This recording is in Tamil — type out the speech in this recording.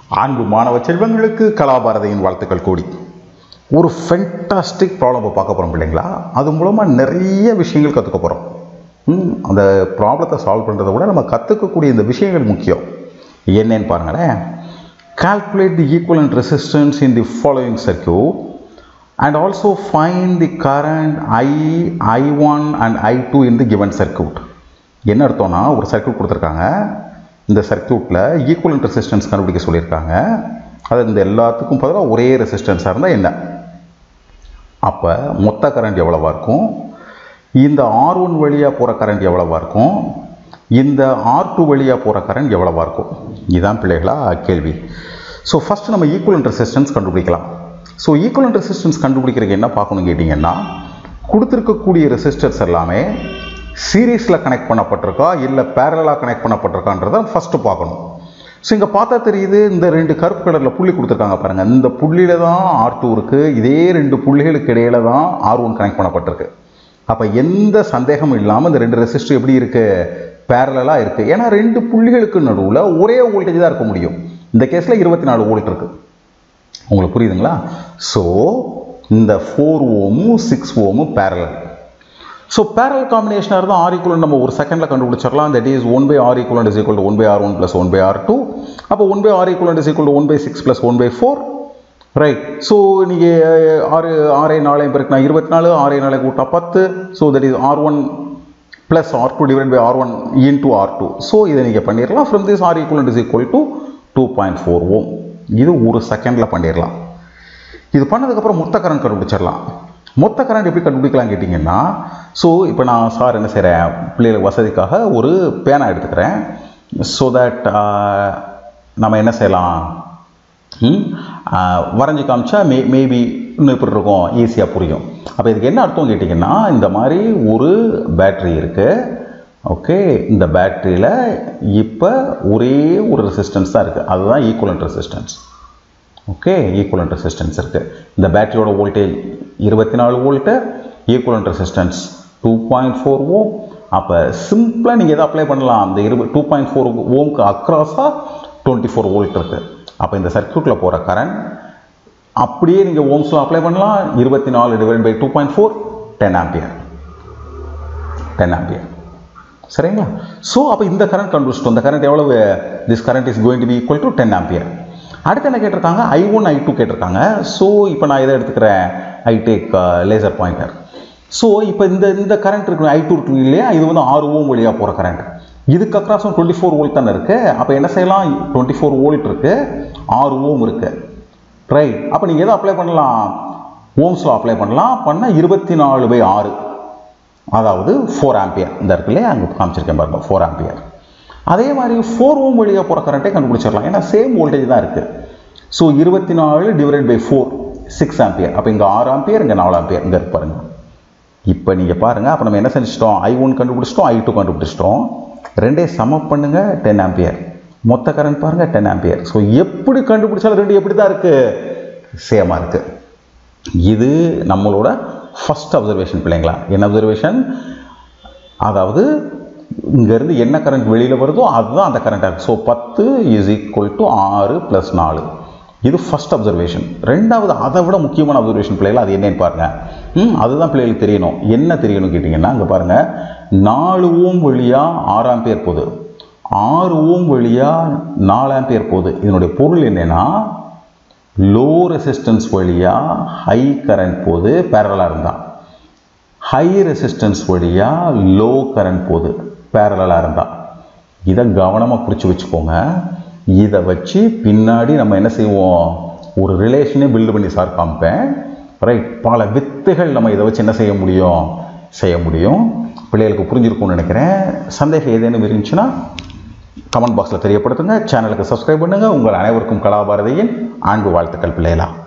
அன்பு மாணவ செல்வங்களுக்கு கலாபாரதியின் வாழ்த்துக்கள் கூடி. ஒரு ஃபென்டாஸ்டிக் ப்ராப்ளம் பார்க்க போகிறோம் பிள்ளைங்களா. அது மூலமாக நிறைய விஷயங்கள் கற்றுக்க போகிறோம். அந்த ப்ராப்ளத்தை சால்வ் பண்ணுறதை விட நம்ம கற்றுக்கக்கூடிய இந்த விஷயங்கள் முக்கியம். என்னன்னு பாருங்களேன். Calculate the equivalent resistance in the following circuit and also find the current I1 and I2 in the given circuit. என்ன அர்த்தம்னா, ஒரு சர்க்யூட் கொடுத்துருக்காங்க. இந்த சர்க்யூட்டில் ஈக்குவலன்ட் ரெசிஸ்டன்ஸ் கண்டுபிடிக்க சொல்லியிருக்காங்க. அது இந்த எல்லாத்துக்கும் பதிலாக ஒரே ரெசிஸ்டன்ஸாக இருந்தால் என்ன, அப்போ மொத்த கரண்ட் எவ்வளவா இருக்கும், இந்த R1 வழியாக போகிற கரண்ட் எவ்வளவா இருக்கும், இந்த R2 வழியாக போகிற கரண்ட் எவ்வளவா இருக்கும். இதுதான் பிள்ளைகளா கேள்வி. ஸோ ஃபஸ்ட்டு நம்ம ஈக்குவலன்ட் ரெசிஸ்டன்ஸ் கண்டுபிடிக்கலாம். ஸோ ஈக்குவலன்ட் ரெசிஸ்டன்ஸ் கண்டுபிடிக்கிறதுக்கு என்ன பார்க்கணும் கேட்டிங்கன்னா, கொடுத்துருக்கக்கூடிய ரெசிஸ்டர்ஸ் எல்லாமே சீரீஸில் கனெக்ட் பண்ணப்பட்டிருக்கா இல்லை பேரலாக கனெக்ட் பண்ணப்பட்டிருக்கான்றதை ஃபஸ்ட்டு பார்க்கணும். ஸோ இங்கே பார்த்தா தெரியுது, இந்த ரெண்டு கருப்பு கலரில் புள்ளி கொடுத்துருக்காங்க பாருங்கள். இந்த புள்ளியில் தான் R2 இருக்குது, இதே ரெண்டு புள்ளிகளுக்கு இடையில தான் R1 கனெக்ட் பண்ணப்பட்டிருக்கு. அப்போ எந்த சந்தேகமும் இல்லாமல் இந்த ரெண்டு ரெசிஸ்டர் எப்படி இருக்குது, பேரலாக இருக்குது. ஏன்னா ரெண்டு புள்ளிகளுக்கு நடுவில் ஒரே வோல்டேஜ் தான் இருக்க முடியும். இந்த கேஸில் 24 வோல்ட் இருக்குது. உங்களுக்கு புரியுதுங்களா? ஸோ இந்த 4 ஓமும் 6 ஓமும் பேரலல். ஸோ பேரல் காம்பினேஷனாக இருந்தால் R equivalent நம்ம ஒரு செகண்டில் கண்டுபிடிச்சிடலாம். That is 1/R equivalent is equal to 1/R1 plus 1/R2. அப்போ 1/R equivalent is equal to 1/6 plus 1/4. Right. So நீங்கள் 6 4 பெருக்குனா 24, 6 4 கூட்டா 10. So that is R1 plus R2 divided by R1 into R2. So இதை நீங்கள் பண்ணிடலாம். From this R equivalent is equal to 2.4 ohm. இது ஒரு செகண்டில் பண்ணிடலாம். இது பண்ணதுக்கப்புறம் மொத்த கரண்ட் கண்டுபிடிச்சிடலாம். மொத்த கரண்ட் எப்படி கண்டுபிடிக்கலாம் கேட்டிங்கன்னா, ஸோ இப்போ நான் சார் என்ன செய்கிறேன், பிள்ளைகளுக்கு வசதிக்காக ஒரு பேனா எடுத்துக்கிறேன். ஸோ தட் நம்ம என்ன செய்யலாம், வரைஞ்சி காமிச்சா மேபி இன்னும் இப்படி இருக்கும், ஈஸியாக புரியும். அப்போ இதுக்கு என்ன அர்த்தம் கேட்டிங்கன்னா, இந்த மாதிரி ஒரு பேட்ரி இருக்குது. ஓகே, இந்த பேட்டரியில் இப்போ ஒரே ஒரு ரெசிஸ்டன்ஸ் தான் இருக்குது, அதுதான் equivalent resistance. Okay, equivalent resistance இருக்குது. இந்த பேட்டரியோட voltage 24 volt, equivalent resistance 2.4 ohm. அப்போ சிம்பிளாக நீங்கள் எதை அப்ளை பண்ணலாம், அந்த 2.4 ஓம்க்கு அக்ராஸாக 24 வோல்ட் இருக்குது. அப்போ இந்த சர்க்யூட்டில் போகிற கரண்ட் அப்படியே நீங்கள் ஓம்ஸில் அப்ளை பண்ணலாம். 24 டிவைட் பை 2.4 10 ஆம்பியர். 10 ஆம்பியர். சரிங்களா? ஸோ அப்போ இந்த கரண்ட் கண்டுபிடிச்சிட்டோம். இந்த கரண்ட் எவ்வளவு, this current is going to be equal to 10 ampere. அடுத்து என்ன கேட்டிருக்காங்க, I1 I2 கேட்டிருக்காங்க. ஸோ இப்போ நான் இதை எடுத்துக்கிறேன், I take laser pointer. So இப்போ இந்த கரண்ட் இருக்கு, I2 இருக்கு இல்லையா, இது வந்து 6 ஓம் வழியாக போகிற கரண்ட். இதுக்கு அக்ராஸும் 24 வோல்ட் தானே இருக்குது. அப்போ என்ன செய்யலாம், 24 வோல்ட் இருக்குது, 6 ஓம் இருக்குது. ரைட். அப்போ நீங்கள் எதை அப்ளை பண்ணலாம், ஓம்ஸில் அப்ளை பண்ணலாம். பண்ணால் 24/6, அதாவது 4 ஆம்பியர். இந்த இருக்குல்லையே, அங்கே காமிச்சிருக்கேன் பாருங்கள், 4 ஆம்பியர். அதே மாதிரி 4 ஓம் வழியாக போகிற கரண்ட்டே கண்டுபிடிச்சிடலாம், ஏன்னா சேம் வோல்டேஜ் தான் இருக்குது. So 24 divide by 4 6 ampere. அப்போ இங்கே 6 ஆம்பியர், இங்கே 4 ஆம்பியர். இங்கே இருக்கு பாருங்கள். இப்போ நீங்கள் பாருங்கள், அப்போ நம்ம என்ன செஞ்சிட்டோம், I1 கண்டுபிடிச்சிட்டோம், I2 கண்டுபிடிச்சிட்டோம். ரெண்டே சம பண்ணுங்க, 10 ஆம்பியர். மொத்த கரண்ட் பாருங்கள் 10 ஆம்பியர். ஸோ எப்படி கண்டுபிடிச்சாலும் ரெண்டு எப்படி தான் இருக்குது, சேமாக இருக்குது. இது நம்மளோட ஃபஸ்ட் அப்சர்வேஷன் பிள்ளைங்களா. என்ன அப்சர்வேஷன், அதாவது இங்கேருந்து என்ன கரண்ட் வெளியில் வருதோ அதுதான் அந்த கரண்ட்டாக இருக்குது. So 10 is equal to 6 + 4. இது ஃபஸ்ட் அப்சர்வேஷன். ரெண்டாவது அதை விட முக்கியமான அப்சர்வேஷன் பிள்ளைங்களா, அது என்னன்னு பாருங்கள். அதுதான் பிள்ளைகளுக்கு தெரியணும். என்ன தெரியணும் கேட்டிங்கன்னா, இங்கே பாருங்கள், 4 ஓம் வழியாக 6 ஆம்பியர் போகுது, 6 ஓம் வழியாக 4 ஆம்பியர் போகுது. இதனுடைய பொருள் என்னென்னா, லோ ரெசிஸ்டன்ஸ் வழியாக ஹை கரண்ட் போகுது பேரலாக இருந்தால், ஹை ரெசிஸ்டன்ஸ் வழியாக லோ கரண்ட் போகுது பேரலாக இருந்தால். இதை கவனமாக குறித்து வச்சுக்கோங்க. இதை வச்சு பின்னாடி நம்ம என்ன செய்வோம், ஒரு ரிலேஷனே பில்டு பண்ணி சார் காமிப்பேன். ரைட். பல வித்தைகள் நம்ம இதை வச்சு என்ன செய்ய முடியும். பிள்ளைகளுக்கு புரிஞ்சிருக்கும்னு நினைக்கிறேன். சந்தேகம் ஏதேனும் இருந்துச்சுன்னா கமெண்ட் பாக்ஸில் தெரியப்படுத்துங்க. சேனலுக்கு சப்ஸ்கிரைப் பண்ணுங்கள். உங்கள் அனைவருக்கும் கலாபாரதியின் அன்பு வாழ்த்துக்கள் பிள்ளைகளா.